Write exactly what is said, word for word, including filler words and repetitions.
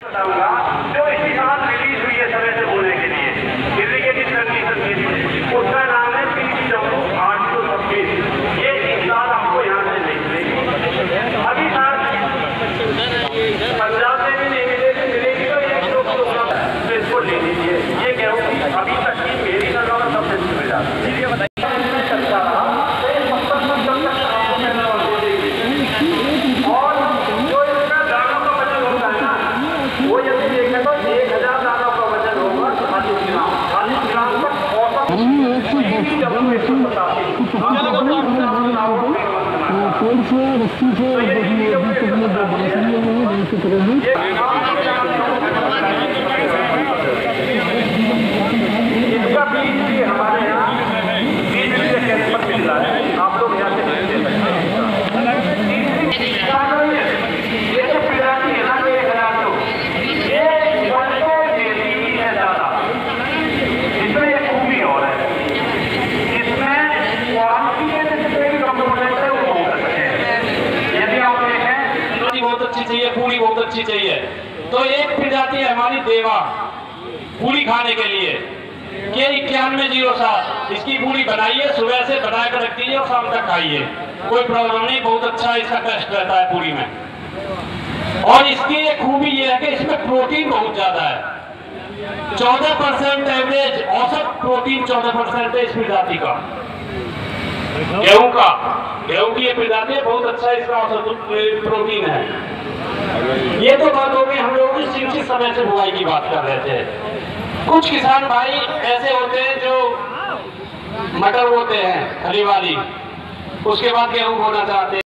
बताऊंगा जो इसी साल रिलीज हुई है समय से बोलने के लिए इरिगेटेड कंडीशन के लिए, उसका नाम है पी डी डब्ल्यू आठ सौ छब्बीस। ये इस साल आपको यहाँ से नहीं मिलेगी। अभी साल पंजाब में भी नहीं मिलेगी, मिलेगी तो एक दो तो इसको ले लीजिए। ये गेहूँ अभी तक की मेरी नजर सबसे मिल जाती है। बताइए इसका बीज भी हमारे यहाँ बीज भी कैंप पर मिल रहा है, आप लोग यहाँ से ले सकते हैं। ये जो प्रजाति है ना, एक हजार तो ये वर्षों देती है ज्यादा। इसमें एक खूबी और है, इसमें क्वालिटी के जितने भी कंपोनेंट है वो बहुत अच्छे हैं। यदि आप देखें बहुत अच्छी चाहिए, पूरी बहुत अच्छी चाहिए, तो एक प्रजाति है हमारी देवा पूरी खाने के लिए के इक्यानवे जीरो सात। इसकी पूरी बनाइए, सुबह से बना कर रख दीजिए और शाम तक खाइए, कोई प्रॉब्लम नहीं। बहुत अच्छा इसका टेस्ट रहता है पूरी में। और इसकी एक खूबी ये है कि इसमें प्रोटीन बहुत ज्यादा है। चौदह परसेंट एवरेज औसत प्रोटीन चौदह परसेंट है इस प्रजाति का, गेहूं का। गेहूं की ये प्रजाति है, बहुत अच्छा इसका औसत प्रोटीन है। ये तो बात हो गई, हम लोग इस चीज समय से बुआई की बात कर रहे थे। कुछ किसान भाई ऐसे होते हैं जो मटर बोते हैं हरी वाली, उसके बाद गेहूं बोना चाहते हैं।